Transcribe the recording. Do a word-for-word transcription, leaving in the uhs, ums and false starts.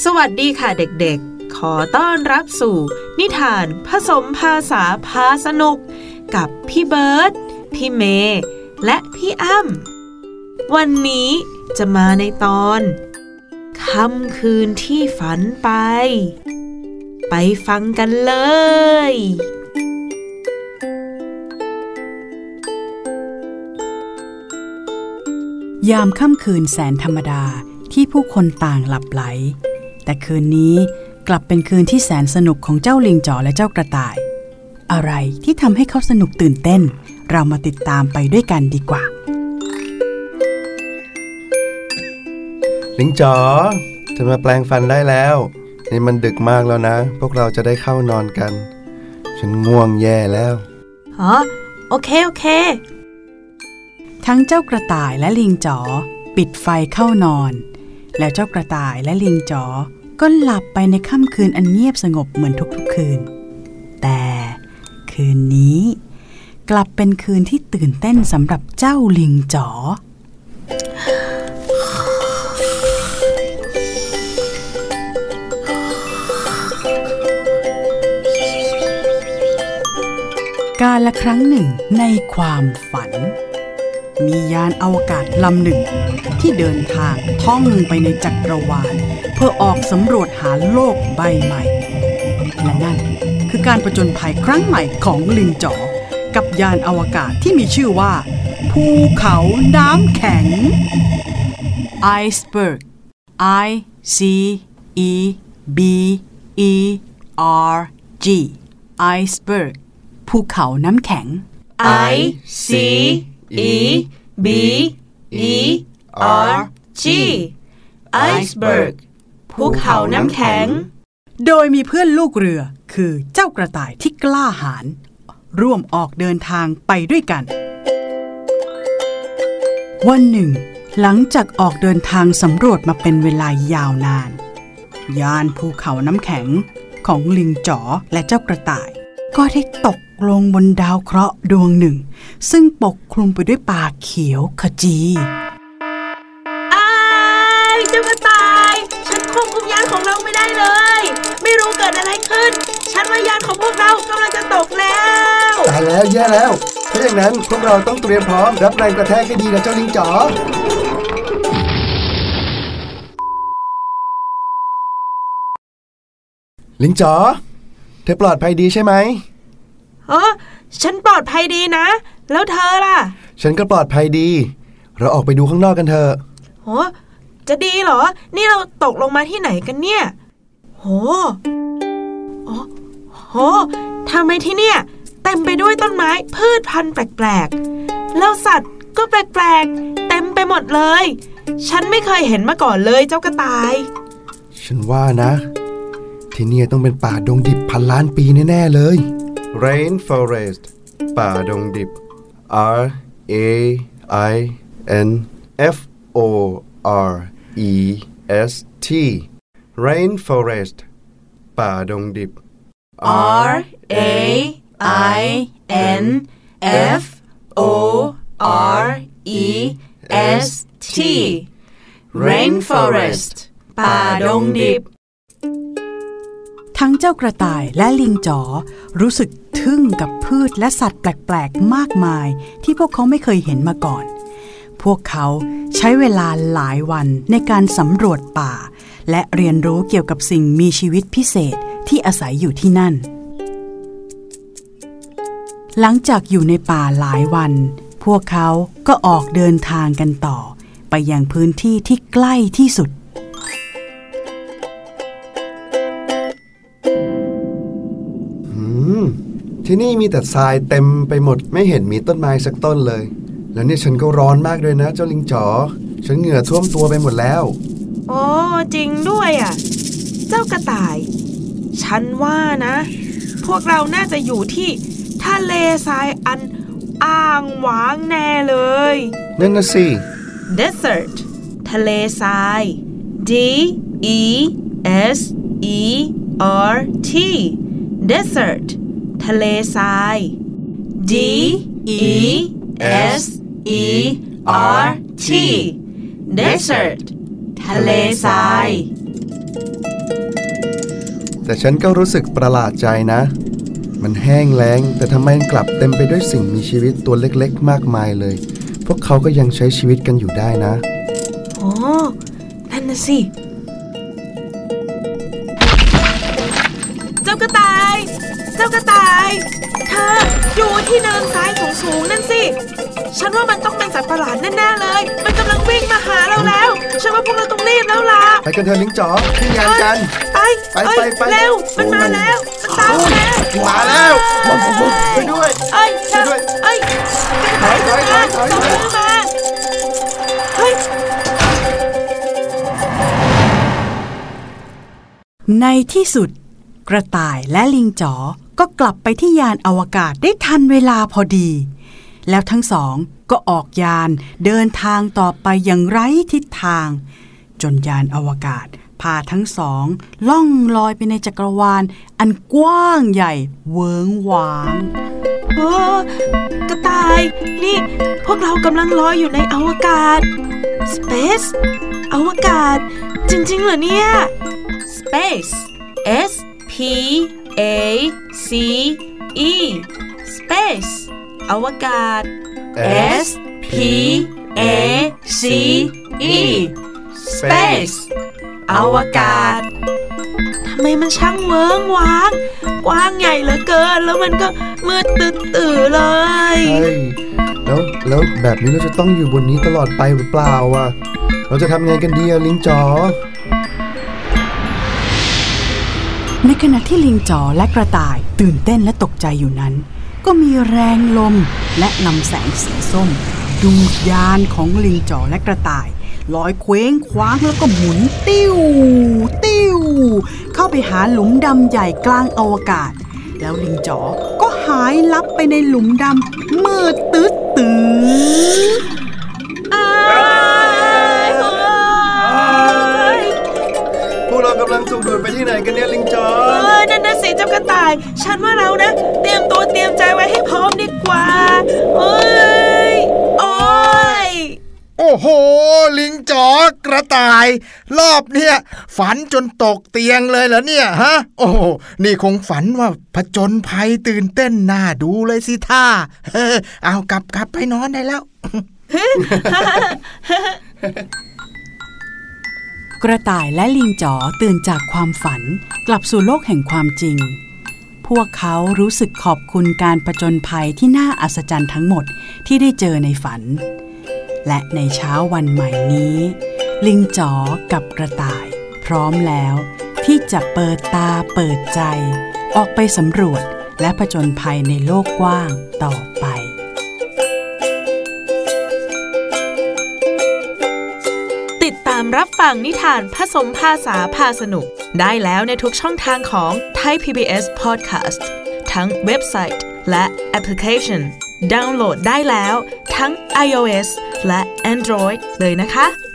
สวัสดีค่ะเด็กๆขอต้อนรับสู่นิทานผสมภาษาพาสนุกกับพี่เบิร์ดพี่เมย์และพี่อ้ำวันนี้จะมาในตอนค่ำคืนที่ฝันไปไปฟังกันเลยยามค่ำคืนแสนธรรมดาที่ผู้คนต่างหลับไหลแต่คืนนี้กลับเป็นคืนที่แสนสนุกของเจ้าลิงจ๋อและเจ้ากระต่ายอะไรที่ทำให้เขาสนุกตื่นเต้นเรามาติดตามไปด้วยกันดีกว่าลิงจ๋อจะมาแปลงฟันได้แล้วนี่มันดึกมากแล้วนะพวกเราจะได้เข้านอนกันฉันง่วงแย่แล้วอ๋อโอเคโอเคทั้งเจ้ากระต่ายและลิงจ๋อปิดไฟเข้านอนแล้วเจ้ากระต่ายและลิงจ๋อก็หลับไปในค่ำคืนอันเงียบสงบเหมือนทุกๆคืนแต่คืนนี้กลับเป็นคืนที่ตื่นเต้นสำหรับเจ้าลิงจ๋อกาลครั้งหนึ่งในความฝันมียานอวกาศลำหนึ่งที่เดินทางท่องไปในจักรวาลเพื่อออกสำรวจหาโลกใบใหม่และนั่นคือการผจญภัยครั้งใหม่ของลิงจ๋อกับยานอวกาศที่มีชื่อว่าภูเขาน้ำแข็ง Iceberg I C E B E R G Iceberg ภูเขาน้ำแข็ง I C E B E R G Iceberg ภูเขาน้ำแข็งโดยมีเพื่อนลูกเรือคือเจ้ากระต่ายที่กล้าหาญร่วมออกเดินทางไปด้วยกันวันหนึ่งหลังจากออกเดินทางสำรวจมาเป็นเวลายาวนานยานภูเขาน้ำแข็งของลิงจ๋อและเจ้ากระต่ายก็ได้ตกลงบนดาวเคราะห์ดวงหนึ่งซึ่งปกคลุมไปด้วยป่าเขียวขจีอ้ายเจ้ากระต่ายฉันควบคุมยานของเราไม่ได้เลยไม่รู้เกิดอะไรขึ้นฉันว่ายานของพวกเรากำลังจะตกแล้วตายแล้วแย่แล้วถ้าอย่างนั้นพวกเราต้องเตรียมพร้อมรับแรงกระแทกให้ดีนะเจ้าลิงจ๋อลิงจ๋อเธอปลอดภัยดีใช่ไหมเออฉันปลอดภัยดีนะแล้วเธอล่ะฉันก็ปลอดภัยดีเราออกไปดูข้างนอกกันเถอะโหจะดีเหรอนี่เราตกลงมาที่ไหนกันเนี่ยโหโอ้โหทำไมที่เนี่ยเต็มไปด้วยต้นไม้พืชพันธุ์แปลกๆแล้วสัตว์ก็แปลกๆเต็มไปหมดเลยฉันไม่เคยเห็นมาก่อนเลยเจ้ากระต่ายฉันว่านะที่นี่ต้องเป็นป่าดงดิบพันล้านปีแน่ๆเลย Rainforest ป่าดงดิบ R A I N F O R E S T Rainforest ป่าดงดิบ R A I N F O R E S T Rainforest ป่าดงดิบทั้งเจ้ากระต่ายและลิงจ๋อรู้สึกทึ่งกับพืชและสัตว์แปลกๆมากมายที่พวกเขาไม่เคยเห็นมาก่อนพวกเขาใช้เวลาหลายวันในการสำรวจป่าและเรียนรู้เกี่ยวกับสิ่งมีชีวิตพิเศษที่อาศัยอยู่ที่นั่นหลังจากอยู่ในป่าหลายวันพวกเขาก็ออกเดินทางกันต่อไปยังพื้นที่ที่ใกล้ที่สุดที่นี่มีแต่ทรายเต็มไปหมดไม่เห็นมีต้นไม้สักต้นเลยแล้วนี่ฉันก็ร้อนมากเลยนะเจ้าลิงจ๋อฉันเหงื่อท่วมตัวไปหมดแล้วโอ้จริงด้วยอ่ะเจ้ากระต่ายฉันว่านะพวกเราน่าจะอยู่ที่ทะเลทรายอันอ้างว้างแน่เลยนั่นน่ะสิ Desert ทะเลทราย D E S E R T Desert ทะเลทราย D E S E R T Desert ทะเลทรายแต่ฉันก็รู้สึกประหลาดใจนะมันแห้งแล้งแต่ทำไมกลับเต็มไปด้วยสิ่งมีชีวิตตัวเล็กๆมากมายเลยพวกเขาก็ยังใช้ชีวิตกันอยู่ได้นะอ๋อนั่นน่ะสิเจ้ากระต่ายเจ้ากระต่ายเธอดูที่เนินทรายสูงๆนั่นสิฉันว่ามันต้องเป็นสัตว์ประหลาดแน่ๆเลยมันกำลังวิ่งมาหาเราแล้วฉันว่าพวกเราต้องรีบแล้วล่ะไปกันเถอะลิงจ๋อขึ้นยานกันไปไปไปเร็วมันมาแล้วมันตามแล้วมาแล้วไปด้วยเอ้ยช่วยด้วยเอ้ยถอยถอยถอยถอยมาเฮ้ยในที่สุดกระต่ายและลิงจ๋อก็กลับไปที่ยานอวกาศได้ทันเวลาพอดีแล้วทั้งสองก็ออกยานเดินทางต่อไปอย่างไร้ทิศทางจนยานอวกาศพาทั้งสองล่องลอยไปในจักรวาลอันกว้างใหญ่เวิ้งว้างโอ้กระต่ายนี่พวกเรากำลังลอยอยู่ในอวกาศ Space อวกาศจริงๆเหรอเนี่ย Space S P A C E Space อวกาศ S P A C E Space อวกาศทำไมมันช่างเวิ้งว้างกว้างใหญ่เหลือเกินแล้วมันก็มืดตื่นๆเลยใช่แล้วแล้วแบบนี้เราจะต้องอยู่บนนี้ตลอดไปหรือเปล่าอ่ะเราจะทำไงกันดีอะลิงจ๋อในขณะที่ลิงจ๋อและกระต่ายตื่นเต้นและตกใจอยู่นั้นก็มีแรงลมและลำแสงสีส้มดูดยานของลิงจ๋อและกระต่ายลอยเคว้งคว้างแล้วก็หมุนติ้วติ้วเข้าไปหาหลุมดำใหญ่กลางอวกาศแล้วลิงจ๋อก็หายลับไปในหลุมดำมืดตึ๊ดตื้พวกเรากำลังถูกดูดไปที่ไหนกันเนี่ยลิงจ๋อเออนั่นน่ะสิเจ้ากระต่ายฉันว่าเรานะเตรียมตัวเตรียมใจไว้ให้พร้อมดีกว่าเอ้ยโอ้ยโอ้โหลิงจ๋อกระต่ายรอบเนี่ยฝันจนตกเตียงเลยเหรอเนี่ยฮะโอ้โหนี่คงฝันว่าผจญภัยตื่นเต้นน่าดูเลยสิท่าเออเอากลับกลับไปนอนได้แล้วกระต่ายและลิงจ๋อตื่นจากความฝันกลับสู่โลกแห่งความจริงพวกเขารู้สึกขอบคุณการผจญภัยที่น่าอัศจรรย์ทั้งหมดที่ได้เจอในฝันและในเช้าวันใหม่นี้ลิงจ๋อกับกระต่ายพร้อมแล้วที่จะเปิดตาเปิดใจออกไปสำรวจและผจญภัยในโลกกว้างต่อไปติดตามรับฟังนิทานผสมภาษาพาสนุกได้แล้วในทุกช่องทางของ Thai พี บี เอส Podcast ทั้งเว็บไซต์และแอปพลิเคชันดาวน์โหลดได้แล้วทั้ง iOS และ Android เลยนะคะ